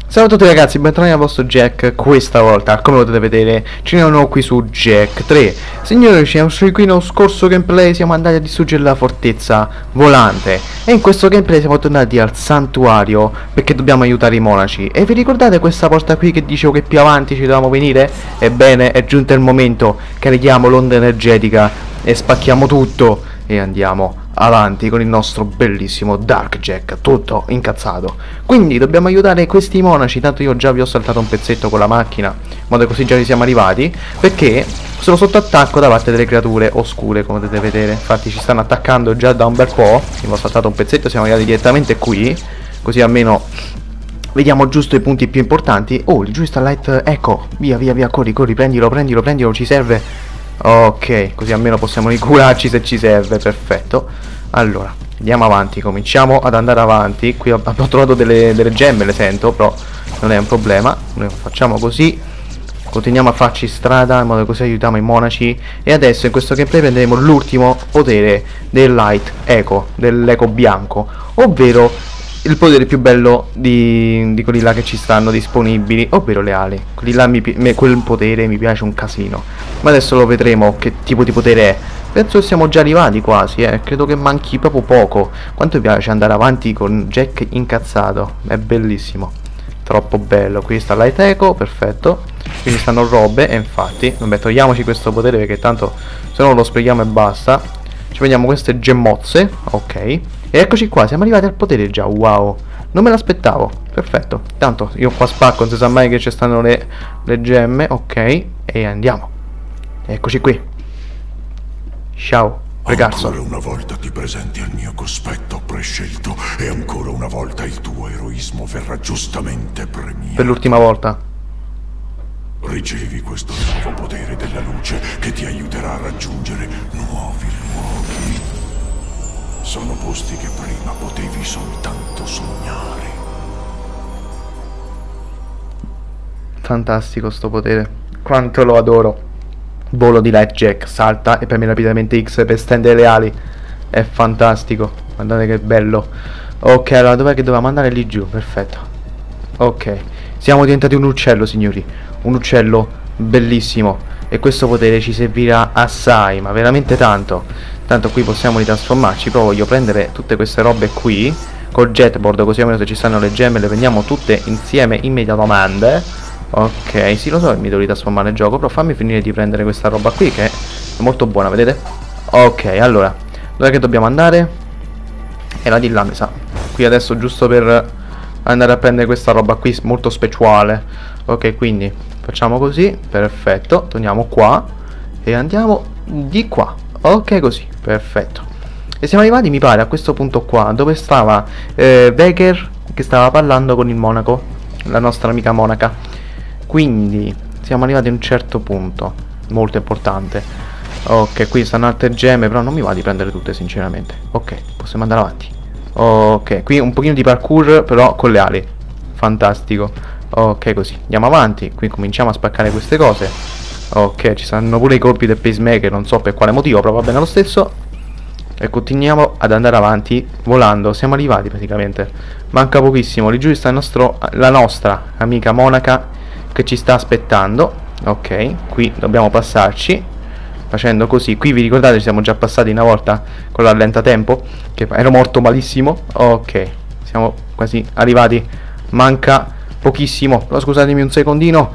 Ciao a tutti ragazzi, bentornati al vostro Jack. Questa volta, come potete vedere, ci sono qui su Jack 3. Signori, ci siamo qui nello scorso gameplay, siamo andati a distruggere la fortezza volante. E in questo gameplay siamo tornati al santuario perché dobbiamo aiutare i monaci. E vi ricordate questa porta qui che dicevo che più avanti ci dovevamo venire? Ebbene, è giunto il momento, carichiamo l'onda energetica e spacchiamo tutto e andiamo avanti con il nostro bellissimo Dark Jack, tutto incazzato. Quindi dobbiamo aiutare questi monaci, tanto io già vi ho saltato un pezzetto con la macchina, in modo così già vi siamo arrivati, perché sono sotto attacco da parte delle creature oscure, come potete vedere. Infatti ci stanno attaccando già da un bel po', vi ho saltato un pezzetto, siamo arrivati direttamente qui, così almeno vediamo giusto i punti più importanti. Oh, lì giù sta Light Echo, via via via, corri, prendilo, ci serve. Ok, così almeno possiamo ricurarci se ci serve, perfetto. Allora, andiamo avanti, cominciamo ad andare avanti. Qui ho trovato delle gemme, le sento, però non è un problema. Noi facciamo così, continuiamo a farci strada, in modo che così aiutiamo i monaci. E adesso in questo gameplay prenderemo l'ultimo potere del Light Echo, dell'Eco bianco, ovvero il potere più bello di quelli là che ci stanno disponibili, ovvero le ali. Quelli là quel potere mi piace un casino. Ma adesso lo vedremo che tipo di potere è. Penso che siamo già arrivati quasi, credo che manchi proprio poco. Quanto mi piace andare avanti con Jack incazzato, è bellissimo, troppo bello. Qui sta Light Echo, perfetto. Quindi stanno robe, e infatti, vabbè, togliamoci questo potere perché tanto se no lo sprechiamo e basta. Ci prendiamo queste gemmozze, ok. E eccoci qua, siamo arrivati al potere già, wow. Non me l'aspettavo, perfetto. Tanto io qua spacco, non si sa mai che ci stanno le gemme, ok. E andiamo. Eccoci qui. Ciao, ragazzo. Ancora una volta ti presenti al mio cospetto prescelto e ancora una volta il tuo eroismo verrà giustamente premiato. Per l'ultima volta. Ricevi questo nuovo potere della luce che ti aiuterà a raggiungere nuovi luoghi. Sono posti che prima potevi soltanto sognare. Fantastico sto potere, quanto lo adoro. Volo di Light Jack, salta e preme rapidamente X per stendere le ali. È fantastico, guardate che bello. Ok, allora dov'è che dovevamo andare? Lì giù, perfetto. Ok, siamo diventati un uccello, signori. Un uccello bellissimo. E questo potere ci servirà assai, ma veramente tanto. Tanto qui possiamo ritrasformarci. Però voglio prendere tutte queste robe qui col jetboard, così almeno se ci stanno le gemme le prendiamo tutte insieme immediatamente. Ok, sì, lo so che mi devo ritrasformare nel gioco, però fammi finire di prendere questa roba qui che è molto buona, vedete? Ok, allora, dov'è che dobbiamo andare? Era di là, mi sa. Qui adesso giusto per andare a prendere questa roba qui molto speciale. Ok, quindi facciamo così, perfetto. Torniamo qua e andiamo di qua. Ok, così, perfetto. E siamo arrivati, mi pare, a questo punto qua, dove stava Veger, che stava parlando con il monaco, la nostra amica monaca. Quindi siamo arrivati a un certo punto molto importante. Ok, qui stanno altre gemme, però non mi va di prendere tutte sinceramente. Ok, possiamo andare avanti. Ok, qui un pochino di parkour però con le ali. Fantastico. Ok, così andiamo avanti. Qui cominciamo a spaccare queste cose. Ok, ci saranno pure i colpi del pacemaker, non so per quale motivo, però va bene lo stesso. E continuiamo ad andare avanti volando. Siamo arrivati praticamente, manca pochissimo. Lì giù sta la nostra amica monaca che ci sta aspettando. Ok, qui dobbiamo passarci facendo così. Qui vi ricordate, ci siamo già passati una volta con l'allentamento, che ero morto malissimo. Ok, siamo quasi arrivati, manca pochissimo, però scusatemi un secondino.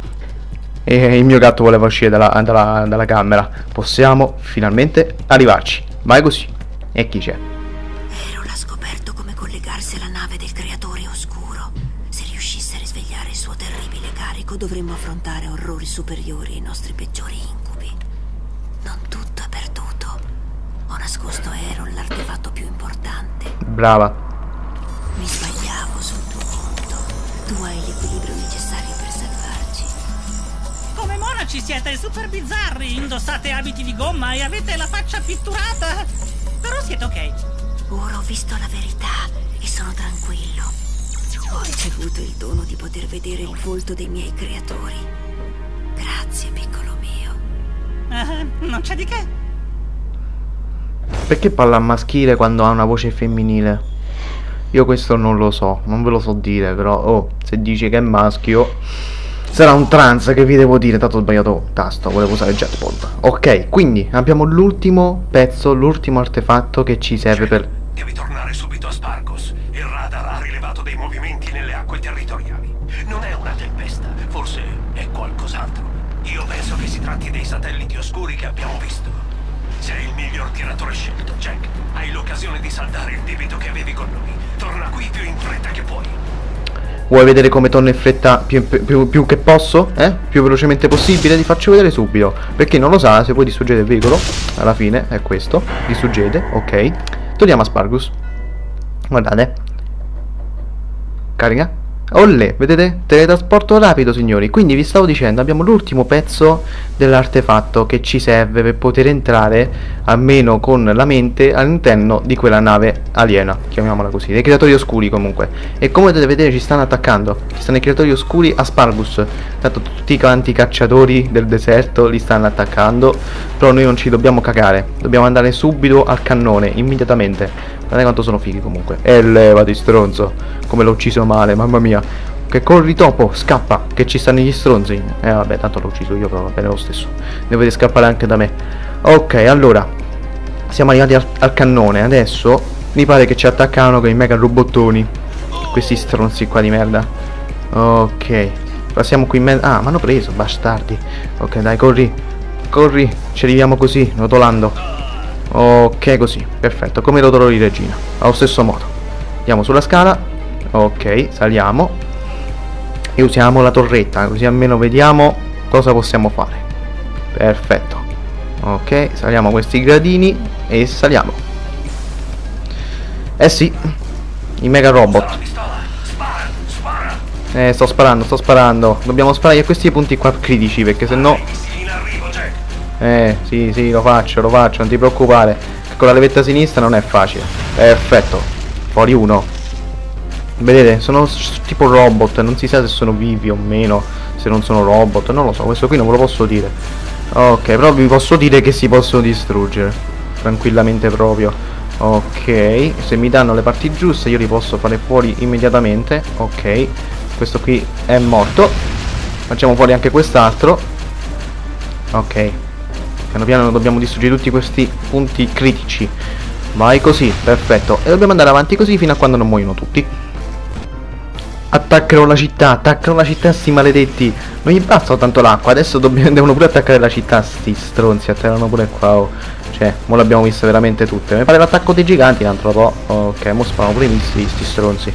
E il mio gatto voleva uscire dalla camera. Possiamo finalmente arrivarci. Vai così. E chi c'è? Ero l'ha scoperto come collegarsi alla nave del creatore oscuro. Se riuscisse a risvegliare il suo terribile carico, dovremmo affrontare orrori superiori ai nostri peggiori incubi. Non tutto è perduto. Ho nascosto a Aaron l'artefatto più importante. Brava. Mi sbagliavo sul tuo conto. Tu hai l'equilibrio necessario per salvarci. Come monaci siete super bizzarri, indossate abiti di gomma e avete la faccia pitturata. Però siete ok. Ora ho visto la verità e sono tranquillo. Ho ricevuto il dono di poter vedere il volto dei miei creatori. Grazie, piccolo mio. Non c'è di che. Perché parla maschile quando ha una voce femminile? Io questo non lo so, non ve lo so dire, però, oh, se dice che è maschio, sarà un trans, che vi devo dire, tanto ho sbagliato tasto, volevo usare jetpack. Ok, quindi abbiamo l'ultimo pezzo, l'ultimo artefatto che ci serve per... Devi tornare subito a Spargus. Il radar ha rilevato dei movimenti nelle acque territoriali. Non è una tempesta, forse è qualcos'altro. Io penso che si tratti dei satelliti oscuri che abbiamo visto. Sei il miglior tiratore scelto, Jack. Hai l'occasione di saldare il debito che avevi con noi. Torna qui più in fretta che puoi. Vuoi vedere come torno in fretta più che posso? Più velocemente possibile? Ti faccio vedere subito. Per chi non lo sa, se poi distruggete il veicolo, alla fine è questo. Distruggete, ok. Torniamo a Spargus. Guardate. Carica. Olle, vedete? Teletrasporto rapido, signori. Quindi vi stavo dicendo, abbiamo l'ultimo pezzo dell'artefatto che ci serve per poter entrare, almeno con la mente, all'interno di quella nave aliena, chiamiamola così, dei creatori oscuri comunque. E come potete vedere ci stanno attaccando. Ci stanno i creatori oscuri a Spargus. Tanto tutti quanti i cacciatori del deserto li stanno attaccando. Però noi non ci dobbiamo cagare. Dobbiamo andare subito al cannone, immediatamente. Guardate quanto sono fighi comunque. E levati stronzo. Come l'ho ucciso male, mamma mia. Che corri topo, scappa, che ci stanno gli stronzi. Vabbè, tanto l'ho ucciso io, però va bene lo stesso. Dovete scappare anche da me. Ok, allora siamo arrivati al cannone. Adesso mi pare che ci attaccano con i mega robottoni. Questi stronzi qua di merda. Ok, passiamo qui in mezzo. Ah, mi hanno preso, bastardi. Ok, dai, corri. Corri, ci arriviamo così, rotolando. Ok, così, perfetto, come rotolo di regina, allo stesso modo. Andiamo sulla scala. Ok, saliamo e usiamo la torretta, così almeno vediamo cosa possiamo fare. Perfetto. Ok, saliamo questi gradini e saliamo. Eh sì, i mega robot. Sto sparando. Dobbiamo sparare a questi punti qua critici, perché sennò... sì, lo faccio, non ti preoccupare. Con la levetta sinistra non è facile. Perfetto. Fuori uno. Vedete, sono tipo robot. Non si sa se sono vivi o meno. Se non sono robot, non lo so. Questo qui non ve lo posso dire. Ok, però vi posso dire che si possono distruggere tranquillamente proprio. Ok, se mi danno le parti giuste io li posso fare fuori immediatamente. Ok, questo qui è morto. Facciamo fuori anche quest'altro. Ok, piano piano dobbiamo distruggere tutti questi punti critici. Vai così, perfetto. E dobbiamo andare avanti così fino a quando non muoiono tutti. Attaccano la città, sti maledetti. Non gli basta tanto l'acqua, adesso devono pure attaccare la città. Sti stronzi, atterrano pure qua, oh. Cioè, mo l'abbiamo viste veramente tutte. Mi pare l'attacco dei giganti un altro po'. Ok, mo sparano pure i missili, sti stronzi.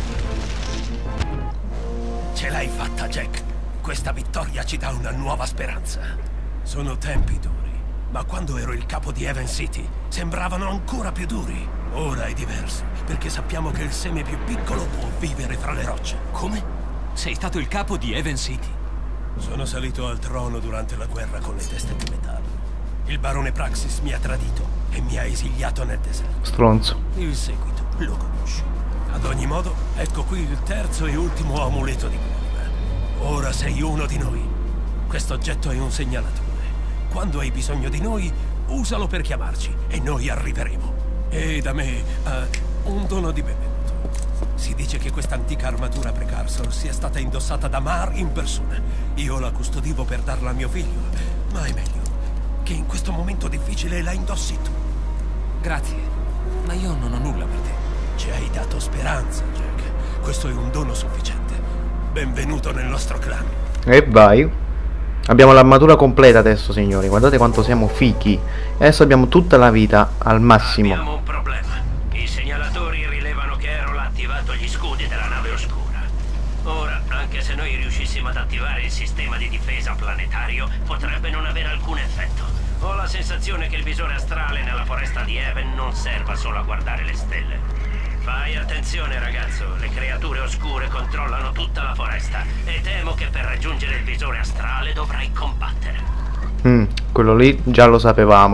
Ce l'hai fatta, Jack. Questa vittoria ci dà una nuova speranza. Sono tempi duri, ma quando ero il capo di Haven City sembravano ancora più duri. Ora è diverso, perché sappiamo che il seme più piccolo può vivere fra le rocce. Come? Sei stato il capo di Haven City? Sono salito al trono durante la guerra con le teste di metallo. Il barone Praxis mi ha tradito e mi ha esiliato nel deserto. Stronzo. Il seguito lo conosci. Ad ogni modo, ecco qui il terzo e ultimo amuleto di guerra. Ora sei uno di noi. Questo oggetto è un segnalatore. Quando hai bisogno di noi, usalo per chiamarci e noi arriveremo. E da me un dono di benvenuto. Si dice che questa antica armatura precursor sia stata indossata da Mar in persona. Io la custodivo per darla a mio figlio, ma è meglio che in questo momento difficile la indossi tu. Grazie, ma io non ho nulla per te. Ci hai dato speranza, Jack. Questo è un dono sufficiente. Benvenuto nel nostro clan. E vai. Abbiamo l'armatura completa adesso, signori. Guardate quanto siamo fichi. Adesso abbiamo tutta la vita al massimo. Abbiamo un problema. I segnalatori rilevano che Errol ha attivato gli scudi della nave oscura. Ora, anche se noi riuscissimo ad attivare il sistema di difesa planetario, potrebbe non avere alcun effetto. Ho la sensazione che il visore astrale nella foresta di Haven non serva solo a guardare le stelle. Fai attenzione, ragazzo, le creature oscure controllano tutta la foresta e temo che per raggiungere il visore astrale dovrai combattere. Quello lì già lo sapevamo.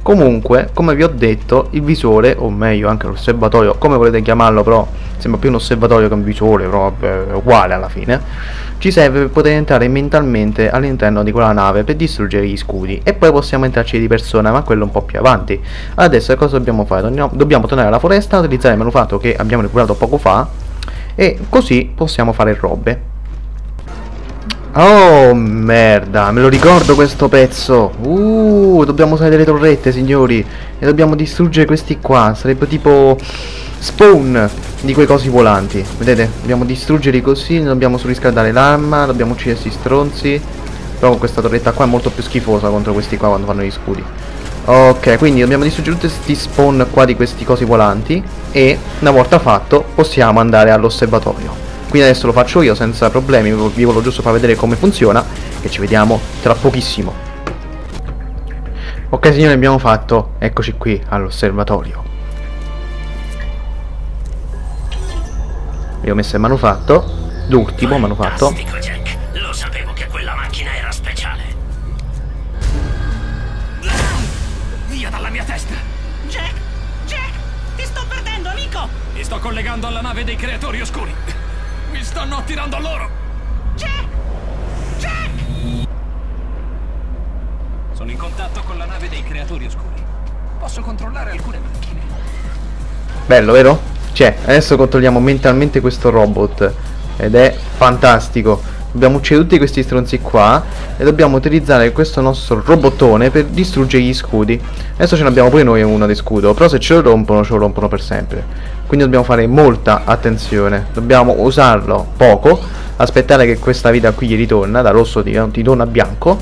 Comunque, come vi ho detto, il visore, o meglio anche l'osservatorio, come volete chiamarlo, però sembra più un osservatorio che un visore, però è uguale alla fine, ci serve per poter entrare mentalmente all'interno di quella nave per distruggere gli scudi, e poi possiamo entrarci di persona, ma quello un po' più avanti. Adesso cosa dobbiamo fare? Dobbiamo tornare alla foresta, utilizzare il manufatto che abbiamo recuperato poco fa, e così possiamo fare robe. Oh merda, me lo ricordo questo pezzo. Dobbiamo usare delle torrette, signori, e dobbiamo distruggere questi qua. Sarebbe tipo spawn di quei cosi volanti. Vedete? Dobbiamo distruggerli così, non dobbiamo surriscaldare l'arma, dobbiamo uccidere questi stronzi. Però con questa torretta qua è molto più schifosa contro questi qua quando fanno gli scudi. Ok, quindi dobbiamo distruggere tutti questi spawn qua di questi cosi volanti, e una volta fatto possiamo andare all'osservatorio. Quindi adesso lo faccio io senza problemi, vi volevo giusto far vedere come funziona, e ci vediamo tra pochissimo. Ok signori, abbiamo fatto, eccoci qui all'osservatorio. Vi ho messo il manufatto, l'ultimo manufatto. Fantastico, Jack. Lo sapevo che quella macchina era speciale. Via dalla mia testa! Jack! Jack! Ti sto perdendo, amico! Mi sto collegando alla nave dei creatori oscuri! Mi stanno attirando a loro! Jack! Jack! Sono in contatto con la nave dei creatori oscuri. Posso controllare alcune macchine. Bello, vero? Cioè, adesso controlliamo mentalmente questo robot, ed è fantastico. Dobbiamo uccidere tutti questi stronzi qua, e dobbiamo utilizzare questo nostro robottone per distruggere gli scudi. Adesso ce ne abbiamo pure noi uno di scudo, però se ce lo rompono per sempre. Quindi dobbiamo fare molta attenzione. Dobbiamo usarlo poco, aspettare che questa vita qui gli ritorna, da rosso ti torna bianco.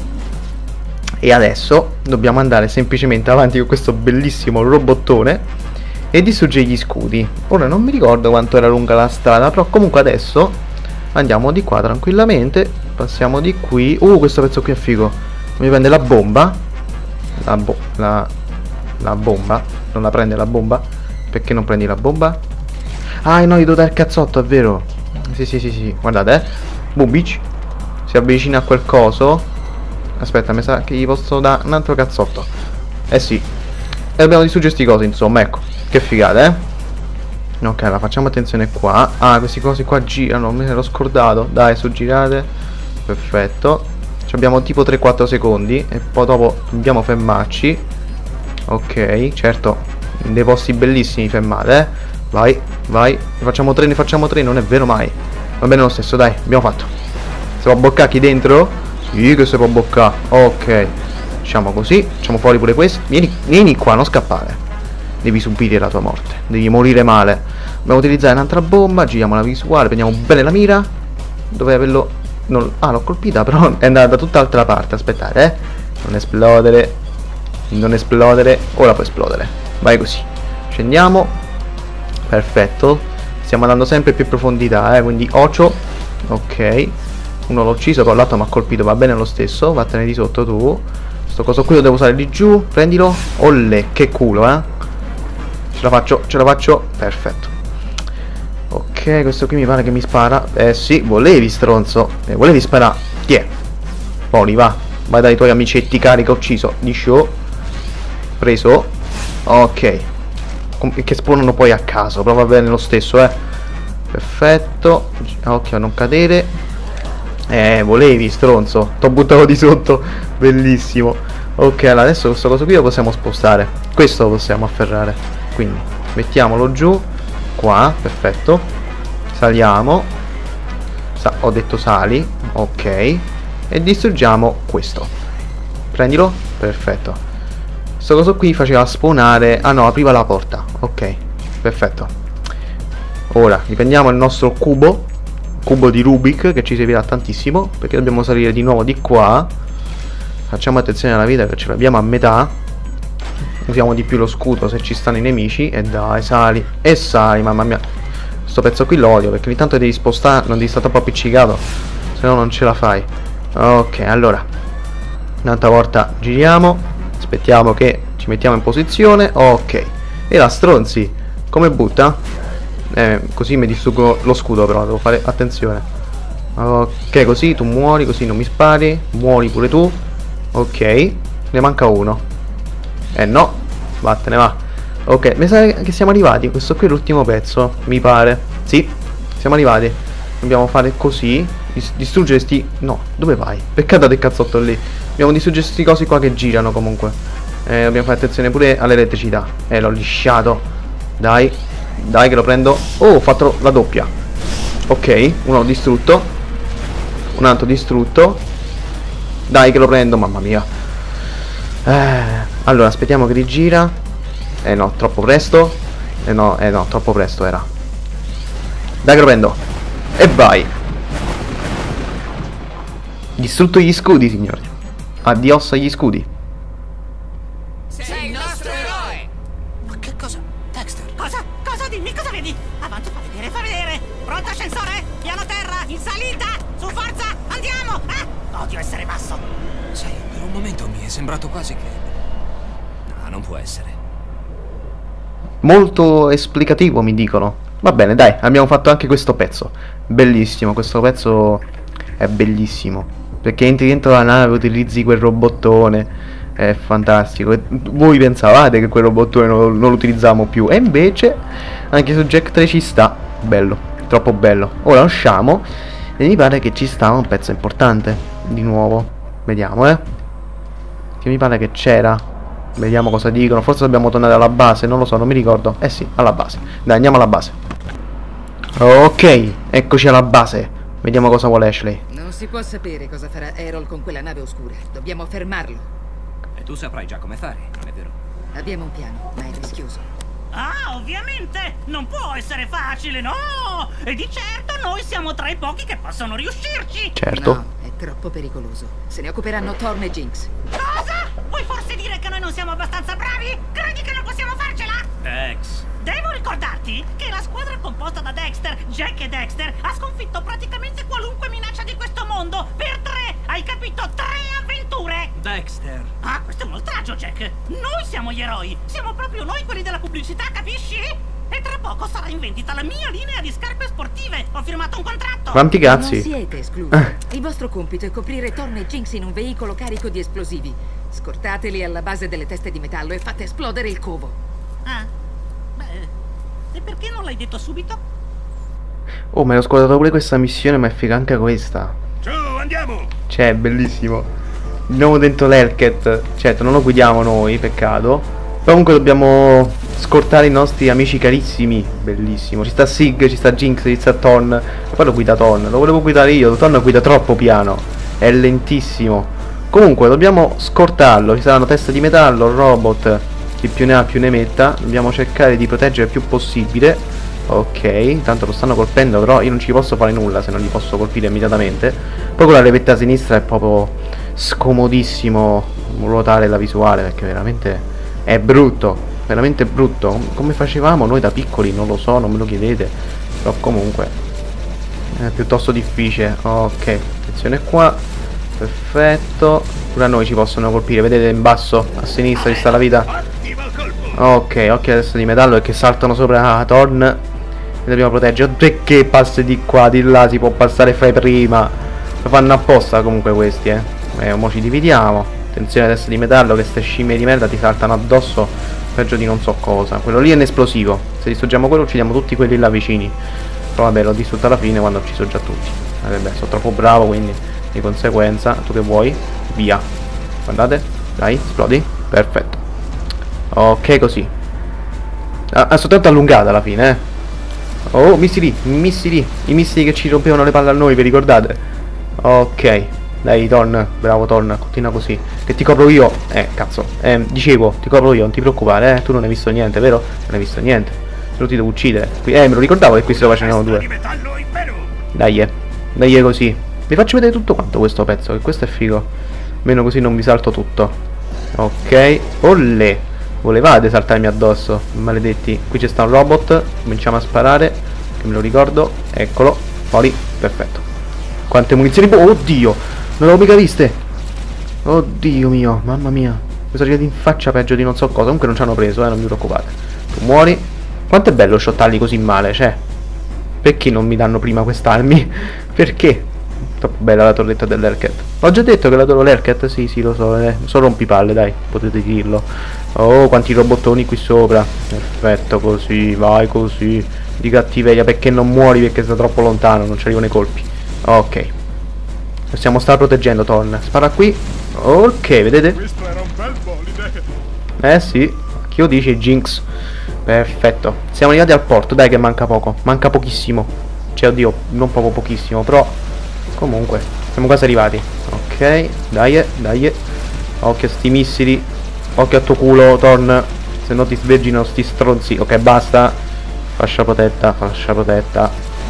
E adesso dobbiamo andare semplicemente avanti con questo bellissimo robottone e distruggere gli scudi. Ora non mi ricordo quanto era lunga la strada, però comunque adesso andiamo di qua tranquillamente. Passiamo di qui. Questo pezzo qui è figo. Mi prende la bomba. La bomba. Non la prende la bomba? Perché non prendi la bomba? Ah no, gli devo dare il cazzotto, è vero. Sì. Guardate, Bubic si avvicina a quel coso. Aspetta, mi sa che gli posso dare un altro cazzotto. Sì. E dobbiamo distruggere sti cosi, insomma, ecco. Che figata, Ok, allora facciamo attenzione qua. Questi cosi qua girano, me ne ero scordato. Dai, su, girate. Perfetto. Ci abbiamo tipo 3-4 secondi, e poi dopo dobbiamo fermarci. Ok, certo, in dei posti bellissimi fermate, Vai. Ne facciamo tre, non è vero mai. Va bene lo stesso, dai, abbiamo fatto. Si può boccare qui dentro? Sì, che si può boccare. Ok, facciamo così, facciamo fuori pure questo. Vieni qua, non scappare. Devi subire la tua morte, devi morire male. Dobbiamo utilizzare un'altra bomba, giriamo la visuale, prendiamo bene la mira. Dove averlo? L'ho colpita, però è andata da tutt'altra parte. Aspettate, Non esplodere. Ora può esplodere. Vai così. Scendiamo. Perfetto. Stiamo andando sempre più in profondità, quindi occhio. Ok. Uno l'ho ucciso, però l'altro mi ha colpito. Va bene lo stesso. Vattene di sotto tu. Sto coso qui lo devo usare di giù. Prendilo. Olle, che culo, Ce la faccio. Perfetto. Ok, questo qui mi pare che mi spara. Sì, volevi, stronzo. Volevi sparare. Chi è? Poi va. Vai dai tuoi amicetti cari che ho ucciso. Di show. Preso. Ok. Che spawnano poi a caso. Però va bene lo stesso, Perfetto. Occhio a non cadere. Volevi, stronzo. T'ho buttato di sotto. Bellissimo. Ok, allora adesso questo coso qui lo possiamo spostare. Questo lo possiamo afferrare. Quindi mettiamolo giù. Qua, perfetto. Saliamo. Ho detto sali. Ok. E distruggiamo questo. Prendilo. Perfetto. Questo coso qui faceva spawnare. Ah no, apriva la porta. Ok, perfetto. Ora riprendiamo il nostro cubo di Rubik, che ci servirà tantissimo, perché dobbiamo salire di nuovo di qua. Facciamo attenzione alla vita, che ce l'abbiamo a metà. Usiamo di più lo scudo se ci stanno i nemici. E dai, sali. E sali, mamma mia. Questo pezzo qui lo odio, perché ogni tanto devi spostare, non devi stare troppo appiccicato, se no non ce la fai. Ok, allora un'altra volta giriamo. Aspettiamo che ci mettiamo in posizione. Ok. E la stronzi, come butta? Così mi distruggo lo scudo, però devo fare attenzione. Ok, così tu muori, così non mi spari. Muori pure tu. Ok, ne manca uno. No, vattene va. Ok, mi sa che siamo arrivati. Questo qui è l'ultimo pezzo, mi pare. Sì, siamo arrivati. Dobbiamo fare così. Distruggere sti... No, dove vai? Peccato del cazzotto lì. Dobbiamo distruggere sti cosi qua che girano comunque. Dobbiamo fare attenzione pure all'elettricità. L'ho lisciato. Dai, dai che lo prendo. Oh, ho fatto la doppia. Ok, uno distrutto. Un altro distrutto. Dai che lo prendo, mamma mia. Allora, aspettiamo che rigira. No, troppo presto. No, troppo presto era. Dai che lo prendo. E vai. Distrutto gli scudi, signori. Addios agli scudi. Sei il nostro eroe! Ma che cosa? Dexter? Cosa? Cosa? Dimmi, cosa vedi? Avanti, fa vedere, fa vedere! Pronto ascensore? Piano terra, in salita! Su, forza, andiamo! Odio essere basso! Sai, per un momento mi è sembrato quasi che... No, non può essere. Molto esplicativo, mi dicono. Va bene, dai, abbiamo fatto anche questo pezzo. Bellissimo, questo pezzo è bellissimo. Perché entri dentro la nave, utilizzi quel robottone. È fantastico. E voi pensavate che quel robottone non lo utilizzavamo più. E invece, anche su Jack 3 ci sta. Bello, troppo bello. Ora usciamo. E mi pare che ci sta un pezzo importante. Di nuovo. Vediamo, Che mi pare che c'era. Vediamo cosa dicono. Forse dobbiamo tornare alla base. Non lo so, non mi ricordo. Sì, alla base. Dai, andiamo alla base. Ok, eccoci alla base. Vediamo cosa vuole Ashley. Non si può sapere cosa farà Errol con quella nave oscura. Dobbiamo fermarlo. E tu saprai già come fare, non è vero? Abbiamo un piano, ma è rischioso. Ah, ovviamente! Non può essere facile, no! E di certo noi siamo tra i pochi che possono riuscirci! Certo. No, è troppo pericoloso. Se ne occuperanno Thorn e Jinx. Cosa? Vuoi forse dire che noi non siamo abbastanza bravi? Credi che non possiamo farcela? Dex. Devo ricordarti che la squadra composta da Dexter, Jack e Dexter ha sconfitto praticamente qualunque minaccia di questo mondo per 3! Hai capito? 3 avventure! Dexter. Ah, questo è un oltraggio, Jack! Noi siamo gli eroi! Siamo proprio noi quelli della pubblicità, capisci? E tra poco sarà in vendita la mia linea di scarpe sportive! Ho firmato un contratto! Quanti cazzi? Non siete esclusi. Il vostro compito è coprire Thorn e Jinx in un veicolo carico di esplosivi. Scortateli alla base delle teste di metallo e fate esplodere il covo. Ah, beh, e perché non l'hai detto subito? Oh, me l'ho scordato pure questa missione, ma è figa anche questa. Su, andiamo! Cioè, è bellissimo. Di nuovo dentro l'Hellcat. Certo, non lo guidiamo noi, peccato. Comunque dobbiamo scortare i nostri amici carissimi. Bellissimo. Ci sta Sig, ci sta Jinx, ci sta Thorn. E poi lo guida Thorn. Lo volevo guidare io. Thorn guida troppo piano. È lentissimo. Comunque dobbiamo scortarlo. Ci saranno teste di metallo, robot. Chi più ne ha più ne metta. Dobbiamo cercare di proteggere il più possibile. Ok, tanto lo stanno colpendo, però io non ci posso fare nulla se non li posso colpire immediatamente. Poi con la levetta a sinistra è proprio scomodissimo ruotare la visuale, perché veramente è brutto, veramente brutto. Come facevamo noi da piccoli non lo so, non me lo chiedete, però comunque è piuttosto difficile. Ok, attenzione qua. Perfetto. Pure a noi ci possono colpire, vedete in basso a sinistra ci sta la vita. Ok, occhi adesso di metallo perché saltano sopra Thorn. E dobbiamo proteggere. Perché passi di qua, di là, si può passare fai prima. Lo fanno apposta comunque questi, mo ci dividiamo. Attenzione adesso di metallo che ste scimmie di merda ti saltano addosso. Peggio di non so cosa. Quello lì è un esplosivo. Se distruggiamo quello uccidiamo tutti quelli là vicini. Però vabbè, l'ho distrutto alla fine quando ho ucciso già tutti. Vabbè, sono troppo bravo, quindi di conseguenza, tu che vuoi? Via. Guardate, dai, esplodi. Perfetto. Ok, così. Soltanto allungata alla fine, Oh, missili, missili. I missili che ci rompevano le palle a noi, vi ricordate? Ok. Dai, Thorn, bravo Thorn, continua così. Che ti copro io. Cazzo. Dicevo, ti copro io, non ti preoccupare, Tu non hai visto niente, vero? Non hai visto niente. Se no ti devo uccidere. Me lo ricordavo che qui se lo facevano due. Dai, dai così. Vi faccio vedere tutto quanto questo pezzo, che questo è figo. Meno così non vi salto tutto. Ok. Olle. Volevate saltarmi addosso, maledetti. Qui c'è sta un robot. Cominciamo a sparare, che me lo ricordo. Eccolo, fuori, perfetto. Quante munizioni. Oddio, non l'avevo mica viste. Oddio mio, mamma mia. Mi sono arrivati in faccia peggio di non so cosa. Comunque non ci hanno preso, non vi preoccupate. Tu muori. Quanto è bello shottarli così male, cioè. Perché non mi danno prima quest'armi? Perché? Troppo bella la torretta dell'Hellcat. Ho già detto che adoro l'Hellcat? Sì, sì, lo so, sono rompipalle, dai, potete dirlo. Oh, quanti robottoni qui sopra. Perfetto, così, vai così. Di cattiveria, perché non muori? Perché sei troppo lontano, non ci arrivano i colpi. Ok. Possiamo star proteggendo, Thorn. Spara qui. Ok, vedete? Questo era un bel bolide. Eh sì, chi lo dice Jinx. Perfetto. Siamo arrivati al porto, dai che manca poco. Manca pochissimo. Cioè, oddio, non proprio pochissimo, però comunque, siamo quasi arrivati. Ok, dai, dai. Occhio a sti missili. Occhio a tuo culo, Thorn. Se no ti svergino sti stronzi. Ok, basta. Fascia protetta, fascia protetta.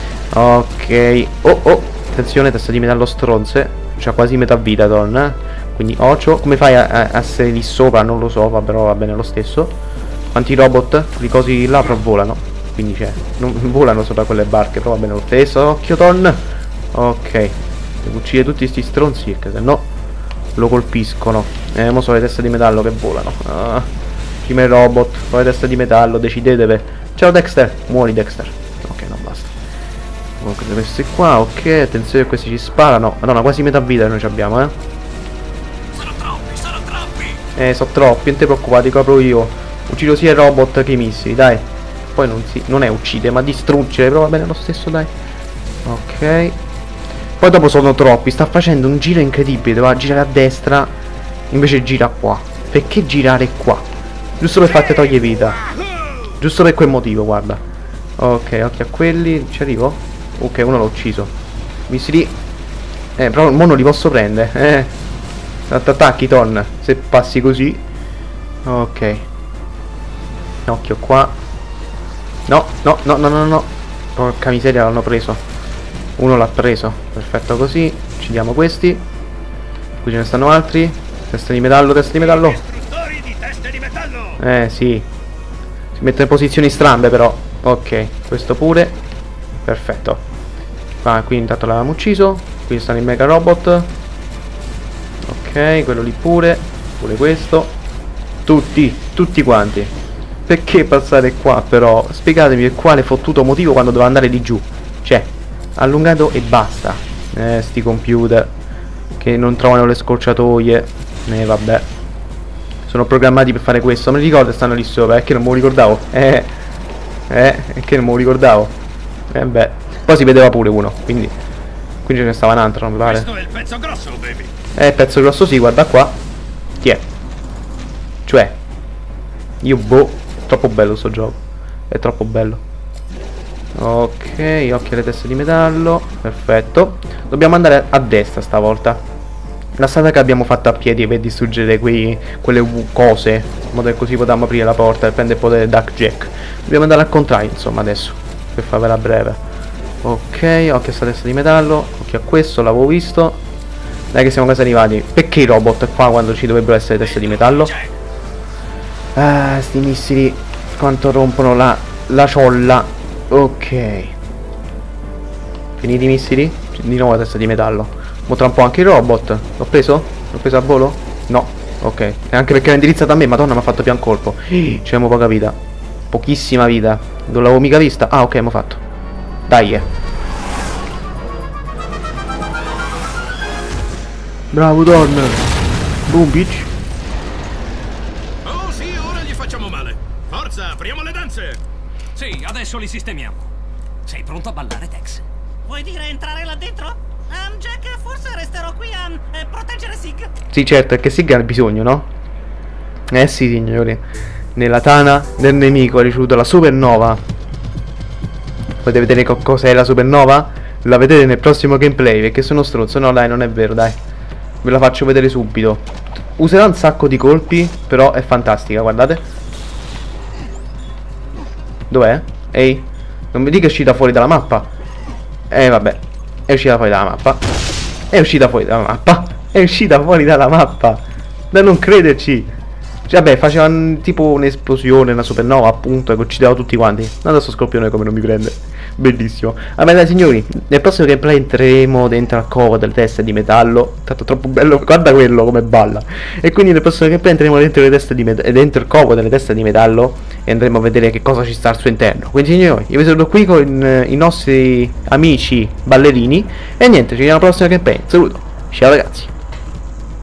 Ok. Oh, oh. Attenzione, testa di metallo stronze. C'ha quasi metà vita, Thorn. Quindi, ocio. Come fai a essere lì sopra? Non lo so, però va bene lo stesso. Quanti robot? Quei cosi là però volano. Quindi c'è. Non volano sopra quelle barche, però va bene lo stesso. Occhio, Thorn. Ok. Devo uccidere tutti sti stronzi, perché se no lo colpiscono. Mo so le teste di metallo che volano. Prima il robot, poi le teste di metallo, decidetevi. Ciao Dexter, muori Dexter. Ok, non basta. Ok, questi qua, ok, attenzione che questi ci sparano. Madonna, quasi metà vita noi ci abbiamo, Sono troppi, sono troppi. sono troppi, non ti preoccupare, ti copro io. Uccido sia i robot che i missili, dai. Poi non è uccide, ma distruggere, però va bene lo stesso, dai. Ok. Poi dopo sono troppi, sta facendo un giro incredibile, doveva girare a destra, invece gira qua. Perché girare qua? Giusto per farti togliere vita. Giusto per quel motivo, guarda. Ok, occhio a quelli, ci arrivo? Ok, uno l'ho ucciso. Missili. Però mo non li posso prendere, attacchi, Thorn, se passi così. Ok. Occhio qua. No, no, no, no, no, no. Porca miseria, l'hanno preso. Uno l'ha preso, perfetto così. Uccidiamo questi. Qui ce ne stanno altri. Testa di metallo, testa di metallo. Distruttori di teste di metallo. Sì. Si mette in posizioni strambe però. Ok, questo pure. Perfetto. Qui intanto l'avevamo ucciso. Qui stanno i mega robot. Ok, quello lì pure. Pure questo. Tutti quanti. Perché passare qua però? Spiegatemi per quale fottuto motivo quando devo andare di giù. Cioè, allungato e basta. Sti computer che non trovano le scorciatoie. Vabbè. Sono programmati per fare questo. Me li ricordo, stanno lì sopra. È che non me lo ricordavo. È che non me lo ricordavo. Beh. Poi si vedeva pure uno. Quindi ce ne stava un altro, non mi pare. Questo è il pezzo grosso, baby. Pezzo grosso sì, guarda qua. Chi è? Cioè, io troppo bello sto gioco. È troppo bello. Ok, occhio alle teste di metallo. Perfetto. Dobbiamo andare a destra stavolta. La strada che abbiamo fatto a piedi per distruggere quelle cose, in modo che così potremmo aprire la porta e prendere il potere Duck Jack. Dobbiamo andare al contrario, insomma, adesso, per farvela breve. Ok, occhio a questa testa di metallo. Occhio a questo, l'avevo visto. Dai che siamo quasi arrivati. Perché i robot qua quando ci dovrebbero essere teste di metallo? Sti missili quanto rompono la ciolla. Ok. Finiti i missili? Di nuovo la testa di metallo. Mo tra un po' anche il robot. L'ho preso? L'ho preso a volo? No. Ok. E anche perché l'ha indirizzato a me. Madonna, mi ha fatto pian colpo. C'abbiamo poca vita. Pochissima vita. Non l'avevo mica vista. Ah, ok, m'ho fatto. Dai. Bravo, Thorn. Boom, bitch. Oh sì, ora gli facciamo male. Forza, apriamo le danze. Sì, adesso li sistemiamo. Sei pronto a ballare, Tex? Vuoi dire entrare là dentro? Jack, forse resterò qui a proteggere Sig. Sì, certo, è che Sig ha bisogno, no? Sì, signori. Nella tana del nemico ha ricevuto la supernova. Potete vedere cos'è la supernova? La vedete nel prossimo gameplay, perché sono stronzo. No, dai, non è vero, dai. Ve la faccio vedere subito. Userà un sacco di colpi, però è fantastica, guardate. Dov'è? Ehi, non mi dica che è uscita fuori dalla mappa. Vabbè. È uscita fuori dalla mappa. È uscita fuori dalla mappa. È uscita fuori dalla mappa. Da non crederci. Cioè, vabbè, faceva tipo un'esplosione, una supernova, appunto, che uccideva tutti quanti. Adesso scorpione come non mi prende. Bellissimo. Vabbè, dai, signori, nel prossimo gameplay entreremo dentro al covo delle teste di metallo. Tanto troppo bello. Guarda quello come balla. E quindi nel prossimo gameplay entreremo dentro le teste di dentro il covo delle teste di metallo. e andremo a vedere che cosa ci sta al suo interno. Quindi signori, io vi saluto qui con i nostri amici ballerini e niente, ci vediamo alla prossima campagna. Saluto, ciao ragazzi.